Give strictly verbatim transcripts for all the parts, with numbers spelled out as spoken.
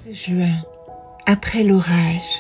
Juin, après l'orage.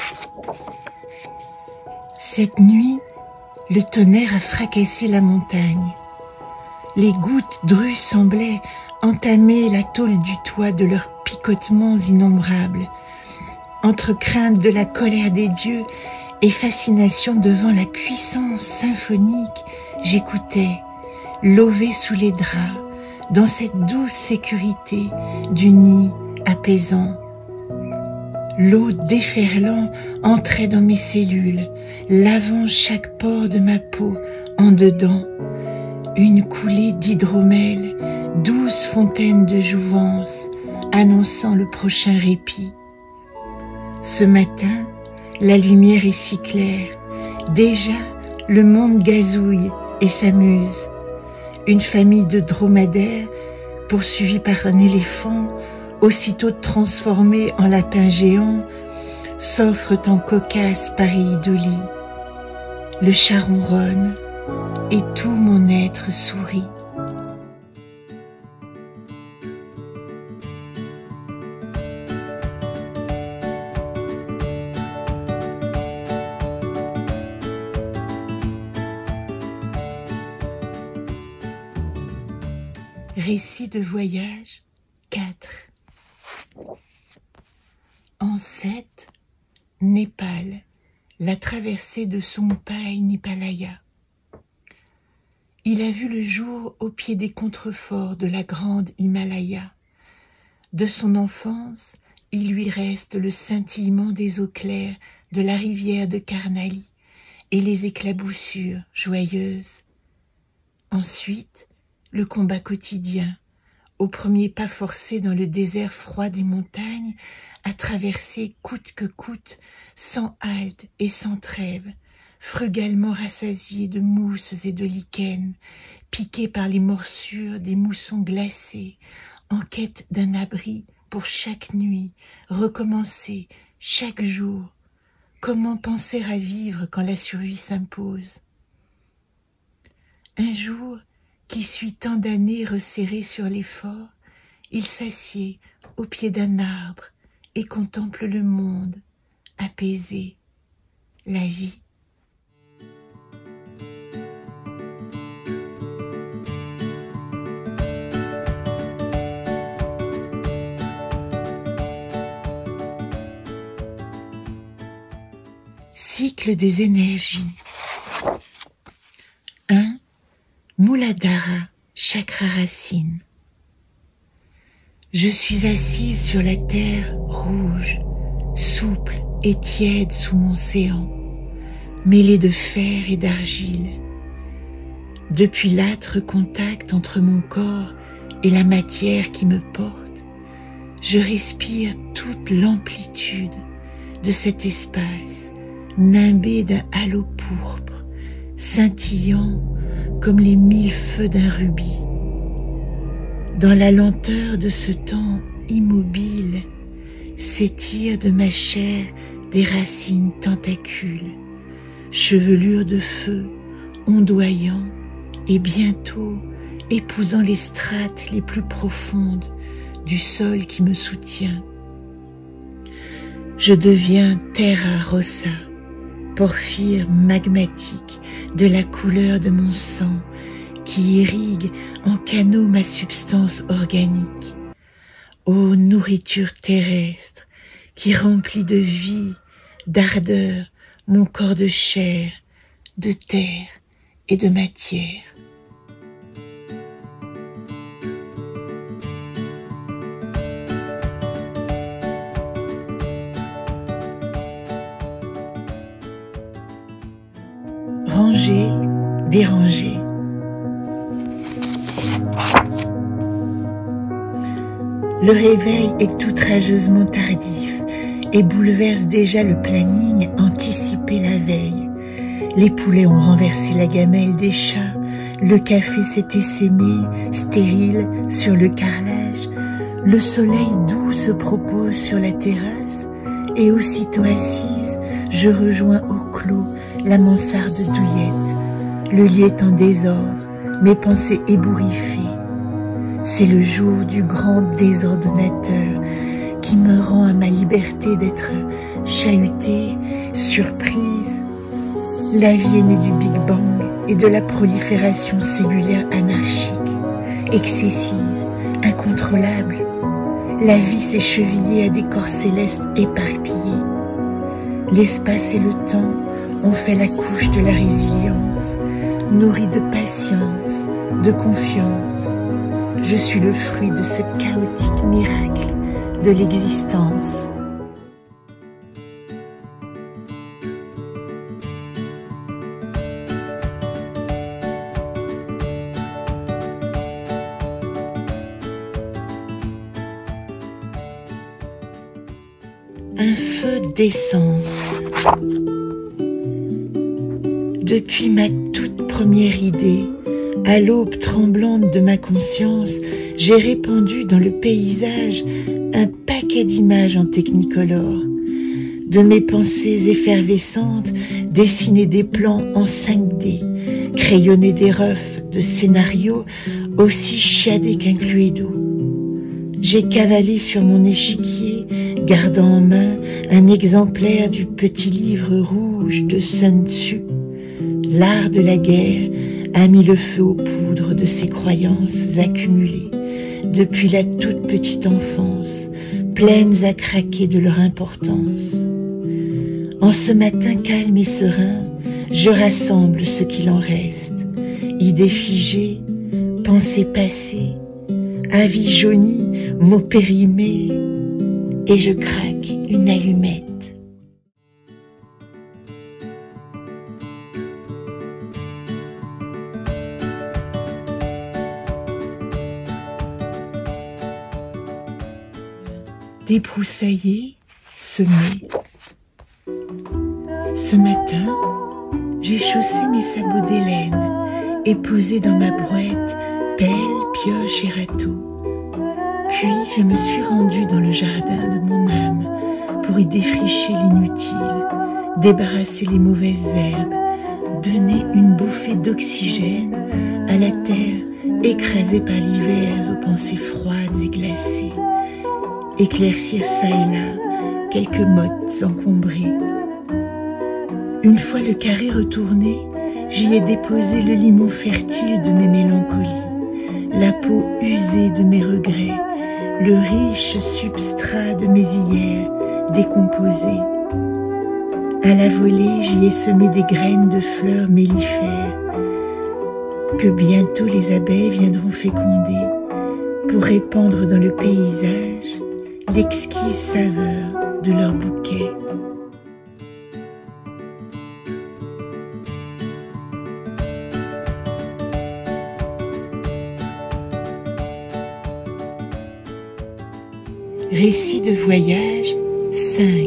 Cette nuit, le tonnerre a fracassé la montagne. Les gouttes drues semblaient entamer la tôle du toit de leurs picotements innombrables. Entre crainte de la colère des dieux et fascination devant la puissance symphonique, j'écoutais, lové sous les draps, dans cette douce sécurité du nid apaisant. L'eau déferlant entrait dans mes cellules, lavant chaque pore de ma peau en dedans. Une coulée d'hydromel, douce fontaine de jouvence, annonçant le prochain répit. Ce matin, la lumière est si claire, déjà le monde gazouille et s'amuse. Une famille de dromadaires, poursuivie par un éléphant, aussitôt transformé en lapin géant, s'offrent en cocasse pareil d'Oli. Le chat ronronne et tout mon être sourit. Récit de voyage quatre. En sept, Népal, la traversée de Tsongpai Nipalaya. Il a vu le jour au pied des contreforts de la grande Himalaya. De son enfance, il lui reste le scintillement des eaux claires de la rivière de Karnali et les éclaboussures joyeuses. Ensuite, le combat quotidien, au premier pas forcé dans le désert froid des montagnes, à traverser coûte que coûte, sans halte et sans trêve, frugalement rassasié de mousses et de lichens, piqué par les morsures des moussons glacés, en quête d'un abri pour chaque nuit, recommencer chaque jour. Comment penser à vivre quand la survie s'impose? Un jour, qui suit tant d'années resserrées sur l'effort, il s'assied au pied d'un arbre et contemple le monde, apaisé, la vie. Cycle des énergies. un. Muladhara, chakra racine. Je suis assise sur la terre rouge, souple et tiède sous mon séant, mêlée de fer et d'argile. Depuis l'âtre contact entre mon corps et la matière qui me porte, je respire toute l'amplitude de cet espace, nimbé d'un halo pourpre, scintillant comme les mille feux d'un rubis. Dans la lenteur de ce temps immobile, s'étirent de ma chair des racines tentacules, chevelure de feu, ondoyant et bientôt épousant les strates les plus profondes du sol qui me soutient. Je deviens terra rossa, porphyre magmatique, de la couleur de mon sang, qui irrigue en canaux ma substance organique. Ô nourriture terrestre, qui remplit de vie, d'ardeur, mon corps de chair, de terre et de matière. Rangé, dérangé. Le réveil est outrageusement tardif et bouleverse déjà le planning anticipé la veille. Les poulets ont renversé la gamelle des chats, le café s'est essaimé, stérile, sur le carrelage. Le soleil doux se propose sur la terrasse et aussitôt assise, je rejoins au clos la mansarde douillette. Le lit est en désordre, mes pensées ébouriffées. C'est le jour du grand désordonnateur qui qui me rend à ma liberté d'être chahutée, surprise. La vie est née du Big Bang et de la prolifération cellulaire anarchique, excessive, incontrôlable. La vie s'est chevillée à des corps célestes éparpillés. L'espace et le temps ont fait la couche de la résilience, nourrie de patience, de confiance. Je suis le fruit de ce chaotique miracle de l'existence. Un feu d'essence. Depuis ma toute première idée, à l'aube tremblante de ma conscience, j'ai répandu dans le paysage un paquet d'images en technicolore. De mes pensées effervescentes, dessiner des plans en cinq D, crayonner des refs de scénarios aussi chiadés qu'un Cluedo. J'ai cavalé sur mon échiquier, gardant en main un exemplaire du petit livre rouge de Sun Tzu. L'art de la guerre a mis le feu aux poudres de ses croyances accumulées depuis la toute petite enfance, pleines à craquer de leur importance. En ce matin calme et serein, je rassemble ce qu'il en reste, idées figées, pensées passées, avis jaunis, mots périmés, et je craque une allumette. Débroussailler, semer. Ce matin, j'ai chaussé mes sabots d'Hélène et posé dans ma brouette pelle, pioche et râteau. Puis je me suis rendue dans le jardin de mon âme pour y défricher l'inutile, débarrasser les mauvaises herbes, donner une bouffée d'oxygène à la terre écrasée par l'hiver aux pensées froides et glacées, éclaircir ça et là quelques mottes encombrées. Une fois le carré retourné, j'y ai déposé le limon fertile de mes mélancolies, la peau usée de mes regrets, le riche substrat de mes hier décomposés. À la volée, j'y ai semé des graines de fleurs mellifères que bientôt les abeilles viendront féconder pour répandre dans le paysage l'exquise saveur de leur bouquet. Récit de voyage cinq.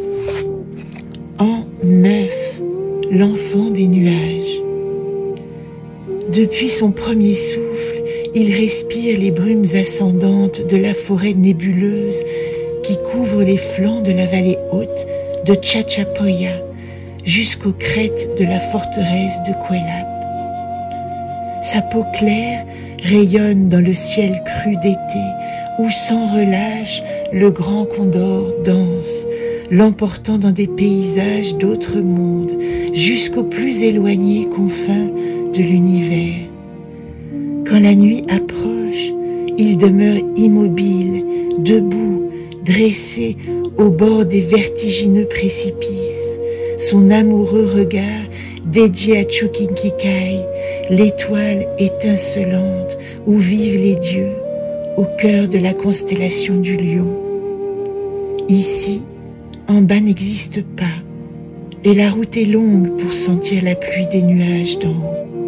En neuf, l'enfant des nuages. Depuis son premier souffle, il respire les brumes ascendantes de la forêt nébuleuse qui couvre les flancs de la vallée haute de Chachapoya jusqu'aux crêtes de la forteresse de Cuelap. Sa peau claire rayonne dans le ciel cru d'été où sans relâche le grand condor danse, l'emportant dans des paysages d'autres mondes jusqu'aux plus éloignés confins de l'univers. Quand la nuit approche, il demeure immobile, debout, dressé au bord des vertigineux précipices, son amoureux regard dédié à Chuquinquicaye, l'étoile étincelante où vivent les dieux, au cœur de la constellation du Lion. Ici, en bas n'existe pas, et la route est longue pour sentir la pluie des nuages d'en haut.